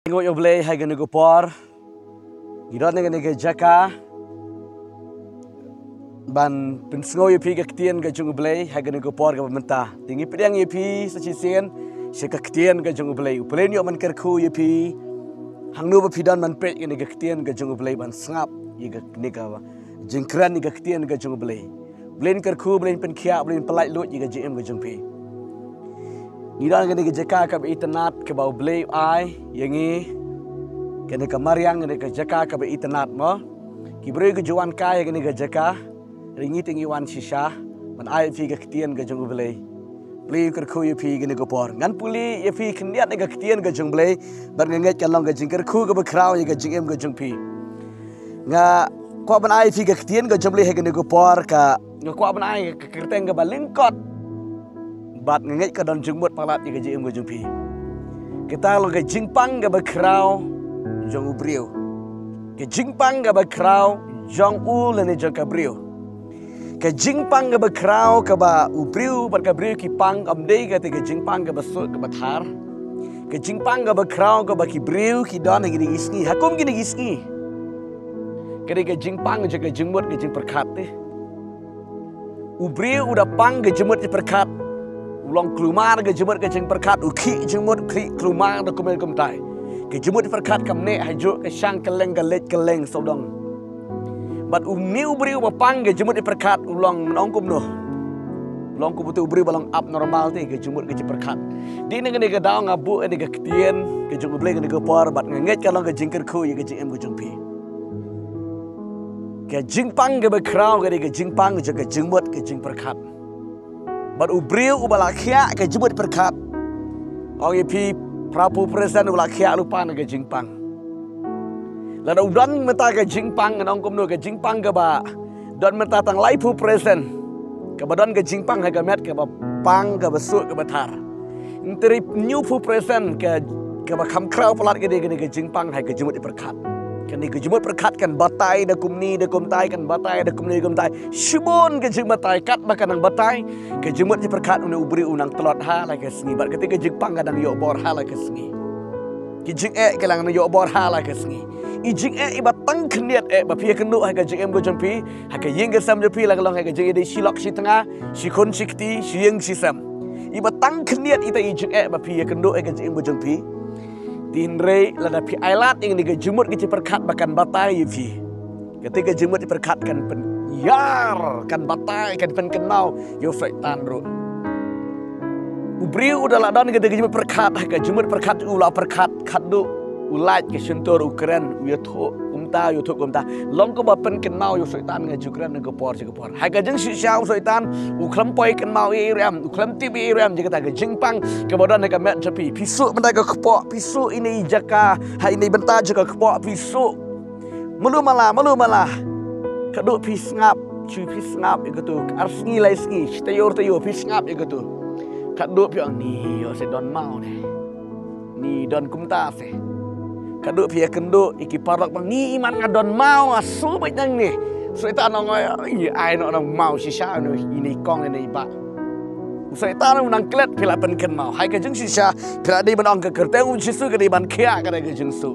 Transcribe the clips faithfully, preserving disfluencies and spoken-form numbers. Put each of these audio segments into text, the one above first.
Ngo yo blay hay gane go por gidot ne gane ge jaka ban pensngo yo pi ga ktien ga jung blay hay gane go por ga menta tingi pidang yo pi sa chi sen se ka ktien ga jung blay uplen yo man ker khu yo pi hangnu ba pidan man pe gane ga ktien ga jung blay ban sngap ye ga ne ga jingkran ga ktien ga jung blay blen ker khu blen pen khia blen palai lo ye ga jm ga jung pi Nidang gani ke jaka ka itanat ke bau blay ai yangi gani ke mariang gani ke jaka ka itanat mo kibre ke juan kai gani ke jaka ringi tingi wan shisha man ai fi ke ktien ke jung blay blay ker khu ye fi gani ke por ngan puli ye fi khniat ne ke ktien ke jung blay bar ngai kan long ke jingker khu ke kraw ye ke jingem ke jung pi nga ko ban ai fi ke ktien ke jung blay he gani ke por ka nga ko ban ai ke kerteng ke balingkot bat ngej ka don jengmut palat ye gajim go jungpi kita lo ke jingpang ga bakrau jong ubriu ke jingpang ga bakrau jong u lene jong kabriu ke jingpang ga bakrau ka ba ubriu bat kabriu ki pang amdei ga te ke jingpang ga basut ka bathar ke jingpang ga bakrau ka ba ki briu ki don gi gisni hakum gi gisni ke ke jingpang je ke jengmut ke jing perkat te ubriu udah pang ga jemut je perkat Ulang kelumar ke jemut ke jeng perkat uki jemut kri kelumar do kumel kumtai ke jemut perkat kam ne hajo ke sang keleng ke let keleng sodong bat umi ubri bapang ke jemut perkat ulang menong kum no ulang kum tu ubri balang abnormal te ke jemut ke perkat di ne ke daw ngabu ne ke ktien ke jeng uble ke ke por bat nget kalong ke jengker khu ye ke jeng ke jengpi ke jingpang ke bakrau ke ke jingpang je ke jemut ke jeng perkat Bat ubriu ubalakia ke jebut perkat. Orang ipi prapu presiden ubalakia lupa ke jingpang. Lalu udan meta ke jingpang nong kumno ke jingpang ke ba. Dan meta tang lai pu presiden. Ke badan ke jingpang ke met ke ba pang ke besuk ke batar. Interi new pu presiden ke ke ba kam krau pelat ke dia ke jingpang hai ke jebut perkat. Kani ke jemut perkat kan batai da kumni da kumtai kan batai da kumni kumtai shibon ke jemut batai kat makan nang batai ke jemut je perkat una ubri unang telot ha la ke sengi bar ketika jingpang kadang yo bor ha la ke sengi ki jing e ke lang yo bor ha la ke sengi i jing e i batang khniat e ba pia kenu ha ke jing em go jompi ha ke yeng ke sam je pi la long ha ke jing de shilok shi tengah shi khon shikti shi yeng shi sam i batang khniat ita i jing e ba pia kenu ha ke jing em go jompi Tinre lada pi ailat yang diga jemut ke perkat bahkan batai fi. Ketika jemut perkat kan pen yar kan batai kan pen kenau yo faitan ro. Ubri udah ladan ketika jemut perkat ke jemut perkat ulah perkat kadu ulat ke sentor ukran yo tho umta yo tho umta long ko ba pen kenau yo faitan nga jukran nga por je por. Hai ka jeng si siau faitan uklam poi kenau e ram uklam ti bi ram je kata ke jingpang ke badan ka met japi pisu benda ke kepok pisu ini jaka hai ini bentar juga kepok pisu melu malah melu malah kaduk pi ngap chu pi ngap gitu arsengi lai sengi tayor tayor pi ngap gitu kaduk pi ni yo se don mau ne ni don kumta se kaduk pi kendo iki parlak bang ni iman ngadon mau asu bajang ni Cerita nong ai ai nong mau si sha no ini kong ini ba Cerita nong nang klet pila pen ken mau hai ka jeng si sha pila di ban ke kerte un si su ke di ban khia ka ke jeng su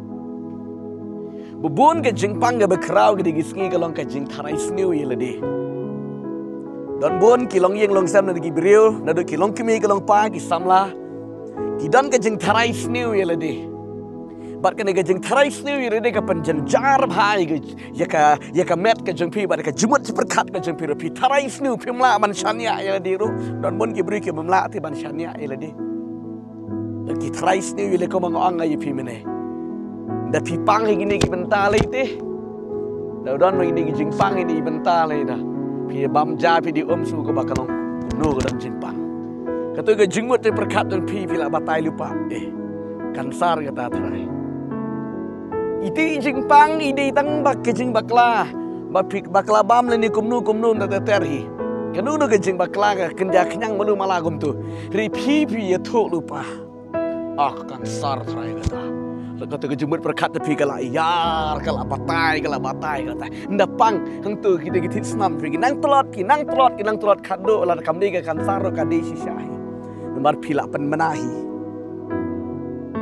bubun ke jeng pang ke bekrau ke di gisngi ke long ke jeng tharai sniu ye ledi don bun ki long yeng long sam na di briu na do ki long kimi ke long pa ki samla ki don ke jeng tharai sniu ye ledi Bat kena ke jeng tharai sniu ye ledi ka penjen jar bhai ke ya ka ya ka met ke jeng pi bat ka jemut perkat ke jeng pi pi tharai sniu pi mla man shania ye ledi ru don bun ki bri ke mla ti ban shania ye ledi ki tharai sniu ye le ko mang ang ye pi mene da pi pang gini ki bentar le te da don mang ni jeng pang ni bentar le da pi bam ja pi di om su ko bakalong no ko dan jeng pang kata ke jemut perkat dan pi pi la batai lupa eh kansar kata tharai Iti jingpang ide tang bak ke jing bakla bapik bakla bam leni kumnu kumnu na terhi kanu no ke jing bakla ka kenja kenyang melu malagum tu ri pi pi ya tho lupa ah kan sar trai kata kata ke jemut perkat tepi kala yar kala batai kala batai kata ndapang hang tu kita kita snam pi nang telot ki nang telot ki nang telot kado la kamni ke kan sar ka di sisai nomor pila pen menahi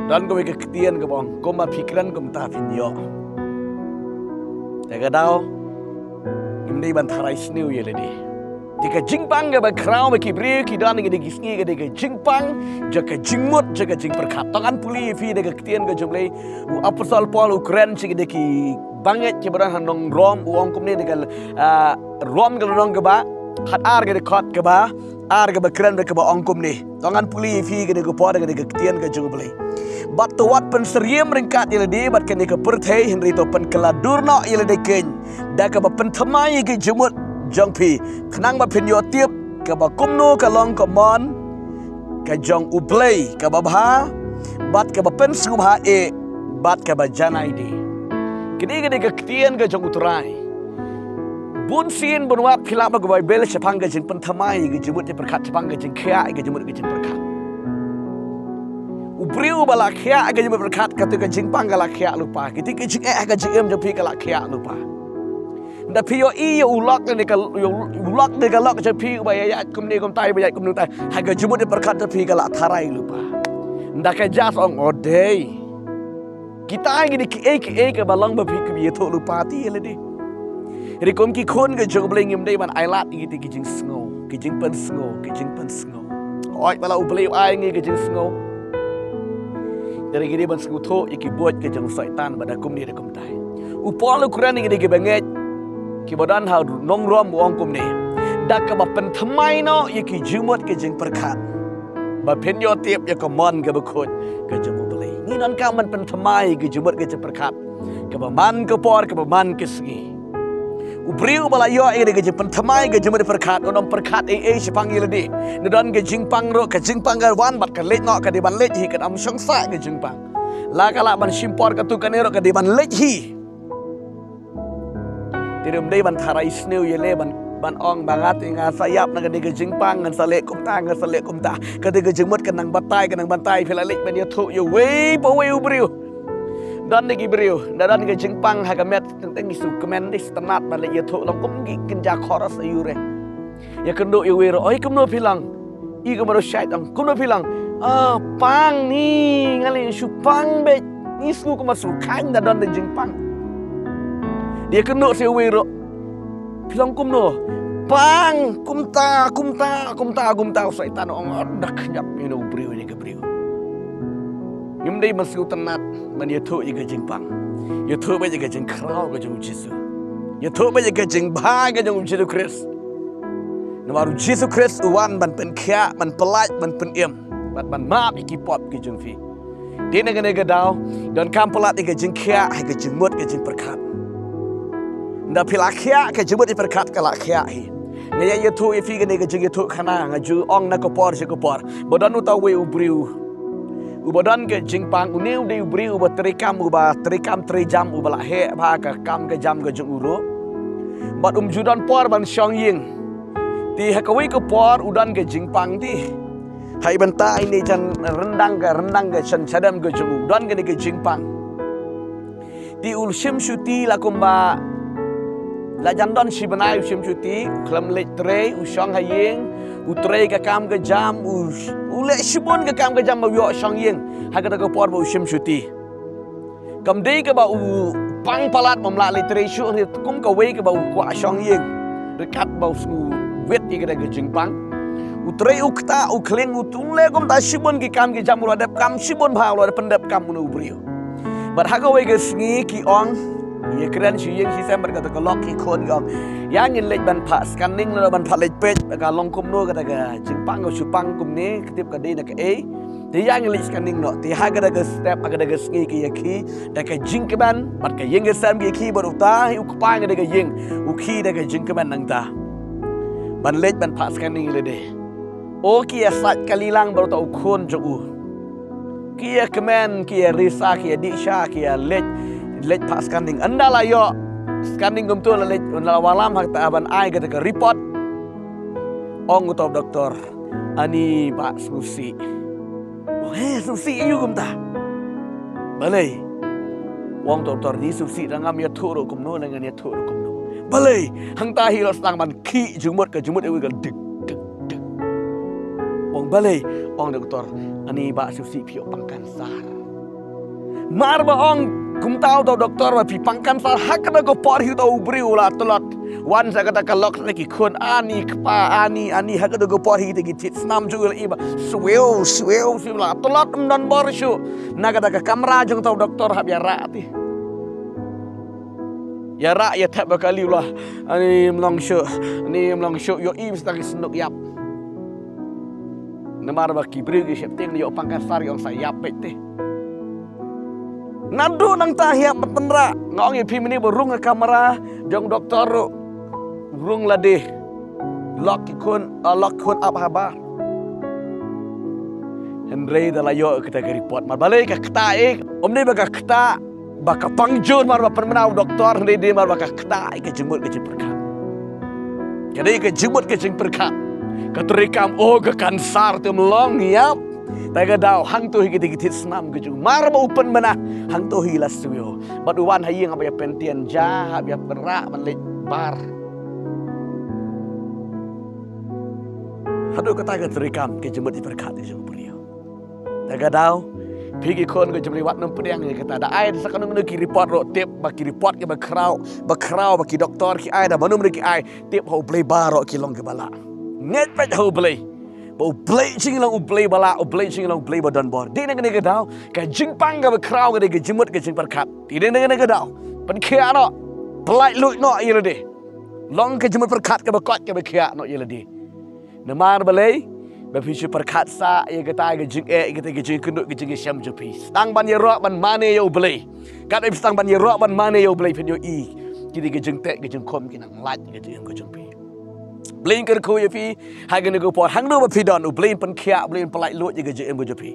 dan ko ke ketien ke bong ko ma pikiran ko ta pin yo te ga dau im dei ban tharai sniu ye le di tika jingpang ga ba krau ma ki bri ki dan ga de gisni ga de ga jingpang jaka jingmut jaka jing perkhat tangan puli fi de ga ketien ga jumlei u apostol paul ukren chi ga de ki banget ki baran hanong rom u ong kum ne de ga rom ga nong ga ba khat ar ga de khat ga ba ar ga ba kren ga ba ong kum ni tangan puli fi ga de ga por ga de ga ketien ga jumlei bat to wat pen seriem ringkat ile di bat ken ke perthei henry to pen keladur no ile de ken da ka ba pen thamai ke jumut jong pi khnang ba phin yo tiep ka ba kum no ka long ka mon ka jong u play ka ba bha bat ka ba pen su bha e bat ka ba janai di kini ke de ka tien ka jong utrai bun sin bun wat philap ba ba bel chapang ka jing pen thamai ke jumut te perkhat chapang ka jing khia ke jumut ke jing perkhat ubriu bala khia aga jumut perkhat ka tu ka jing pang ka la khia lupa kiti ke jing eh ka jing em jo pi ka la khia lupa nda pi yo i yo ulok ni ka yo ulok ni ka lok jo pi ba ya kum ni kum tai ba ya kum nu tai ha ga jumut perkhat jo pi ka la tharai lupa nda ka jas ong odei kita ngi ni ki e ki e ka balang ba pi ki ye tho lupa ti le di ri kom ki khon ga jo bleng im dei ban ai lat ki ti ki jing sngo ki jing pen sngo ki jing pen sngo oi bala u blei ai ngi ki jing sngo dari gini ban sekutu iki buat ke jeng syaitan pada kum ni de kum tai upol ukuran ini ke banget ki badan ha nong rom wong kum ni dak ka ba pen thamai no iki jumut ke jeng perkhat ba pen yo tiep ya ka mon ke bekut ke jeng belai ni non ka man pen thamai ke jumut ke jeng perkhat ke ba man ke por ke ba man ke sgi ubriu bala yo ini ke jeng pen thamai ke jumut perkhat onom perkhat e e sipang ile di nedon ke jing pang ro ke jing pang wan bat ka lej no ka di ban lej hi ka am song sa ke jing pang la kala ban simpor ka tu ka ne ro ka di ban lej hi tirum dei ban tharai sneu ye le ban ban ong bangat nga sayap na ka di ke jing pang ngan sale kum ta ngan sale kum ta ka di ke jing mut ka nang batai ka nang bantai phela lej ban ye thu ye we po we ubriu dan ni gibriu dan ke jing pang ha ka met teng isu kemen dis tenat ban le ye thu long kum gi kin ja khoras ayure ya kendo ya wero oi kumno bilang i kumno syaitan kumno bilang ah pang ni ngali su pang be ni su kuma su kan da don jing pang dia kendo se wero bilang kumno pang kumta kumta kumta kumta syaitan ong dak nyap ino briu ni gebriu nim dei masu tenat man ya thu i ke jing pang ya thu be ke jing krau ke jing jisu ya thu be ke jing ba ke jing jisu Kristus namaru Jesus Christ uwan ban pen khia ban pelaj ban pen em ban ban map iki pop ki jung fi dina gane ga daw don kam pelat ke jing khia ai ke jing mut ke jing perkhat nda pila khia ke jing mut perkhat kala khia hi ne ya yetu e fi gane ke jing yetu khana nga ju ong na ko por se ko por bodan u taw we ubriu u bodan ke jing pang u neu de ubriu ba trikam u ba trikam tri jam u bala he ba ka kam ke jam ke jung uro bat um judan por ban syong ying ti hakawi ko por udan ke jingpang ti hai banta ini jan rendang ke rendang ke chan chadam ke jung udan ke ke jingpang ti ul shim shuti la kumba la jan don shi banai shim shuti klam le tre u shong hayeng u tre ke kam ke jam u u le shibon ke kam ke jam ba yo shong yeng ha ka ko por ba u shim shuti kam dei ke ba u pang palat mamla le tre shu ri kum ka we ke ba u kwa shong yeng dekat ba u wet ikada ke jingpang utrei ukta ukling utung le kom ta shibon ki kam ki jam ro dep kam shibon bha ro pendep kam nu brio bar ha ko we ke sngi ki ong ye kran shi yeng shi sem bar ka to lok ki khon gong yang in lej ban pha scanning lo ban pha lej page ka long kum no ka ga jingpang ko shupang kum ne ketip ka de na ka e ti yang in lej scanning no ti ha ka ga step ka ga sngi ki ye ki da ka jing ke ban bat ka yeng ke sam ki ki bar uta u pa ga de ga yeng u ki da ka jing ke ban nang ta ban lej ban pas kan ni le de o kia sat kalilang baru tau khon jo u kia kemen kia risa kia disha kia lej lej pas kan ning andala yo scanning gum tu la lej la walam hak ta ban ai ga ka report ong utop doktor ani ba susi oh he susi yu gum ta balai wong doktor ni susi rangam ya thuro kum no nang ya thuro kum balai hang ta hi lo sang ban khi jumut ka jumut e ga dik dik dik ong balai ong doktor ani ba susi phio pang kansar mar ba ong kum tahu tau doktor ba pi pangkan sar hak na ko por hi tau briu la tolot wan sa kata kalok lagi kun ani kpa ani ani hak na ko por hi tegi tit snam jugul iba sweo sweo sila tolot mdan bor shu na kata ka kamera jong tau doktor hab ya ra ti ya ra ya tak bakali lah ani mlong shu ani mlong shu yo im stang snuk yap namar ba ki briu gi septing yo pangkan sar yang saya yap te Nadu nang tahia penra ngong ipi mini berung ke kamera jong doktor rung ladeh lock ikun lock kun apa habar Henry dalayo kita ke report mar balik ke kta ik om ni baka kta baka pangjun mar ba penmenau doktor ni di mar baka kta ik jemut ke perkat jadi ke jemut ke perkat keterikam oh ke kansar tu melong yap Taga daw hang tu higi digit snam ke jung mar ba upen mana hang tu higi lasyo bad uwan haying apa ya pentian ja ya berak man le bar hadu kata ke terikam ke jemut diberkat jung priyo taga daw pigi kon ke jemli wat nom pedang ni kata da ai sakanu nu ki report ro tip ba ki report ke ba krau ba krau ba ki doktor ki ai da banu ki ai tip ho play bar ro ki long ke bala net pa ho play Bau play cing lang play bala, play cing lang play badan bor. Di nega nega daw, ka jingpang ka crowd ka nega jimut ka jing perkat. Di nega nega daw, pen kia no, pelai lut no yele de. Long ka jimut perkat ka bakot ka kia no yele de. Namar balai, ba pisu perkat sa ye kata ka jing e kita ka jing kenduk ka jing syam jupi. Stang ban ye ro ban mane yo play. Kat e stang ban ye ro ban mane yo play pen yo i. Kidi ka jing tek ka jing kom kinang lat ka jing ka jing pi. Blin ker ku ye pi hagen go por hang no ba pi don u blin pen khia blin pelai lut ye ge je em go je pi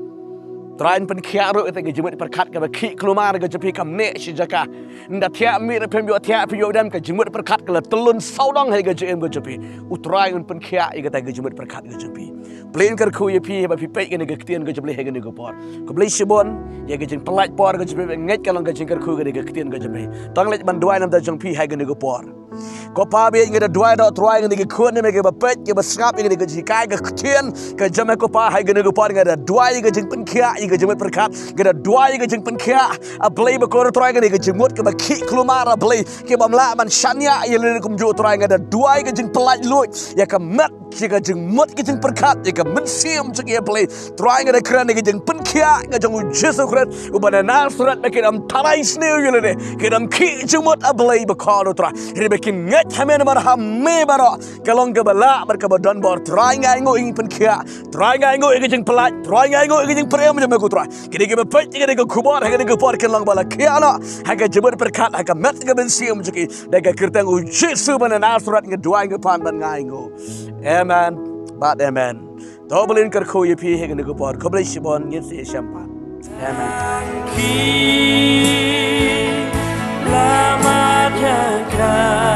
train pen khia ro te ge je mut perkat ka ba khi klumar ge je pi kam ne shi jaka nda thia mi re pem yo thia pi yo dam ka je mut perkat ka la telun saudong he ge je em go je pi u trai un pen khia ye ge ta ge je mut perkat ge je pi blin ker ku ye pi ba pi pe ge ne ge tien ge je ble he ge ne go por ko blin shibon ye ge je pelai por ge je pi nget ka long ge je ker ku ge ne ge tien ge je ble tong le ban duai nam ta jong pi ha ge ne go por ko pa bi ngi da duai do trai ngi ge khun ne me ge ba pet ge ba skap ngi ge ji kai ge tien ke jame ko pa ha ge ne go por ngi da duai ge jing pen khia ge je mut perkat ge da duai ge jing pen khia a blai ba ko trai ge ne ge jing mut ke ba khi klumar a blai ke bam la man shania ye le kum ju trai ngi da duai ge jing pelai lut ya ka mat jika jeng mut ke jeng perkat jika mensiam jeng ia play try ngada kran ke jeng penkia ngada jeng Yesus Kristus ubana Nazaret makin am tarai sneu yule de kedam ki jeng mut ablay bakalo try ini makin ngat hamen mar hamme baro kalong ke bala bar ke badan bor try ngai ngo ing penkia try ngai ngo ke jeng pelat try ngai ngo ke jeng prem jeng ko try kini ke bepet kini ke kubar kini ke por ke lang bala kiana haga jeng mut perkat haga mat ke mensiam jeki daga kertang Yesus ubana Nazaret ngedua ngai pan ban ngai ngo Amen, but amen. Dobelin kerku ye pi hegen ko por ko bless bon yin se champa. Amen. Ki lama jaga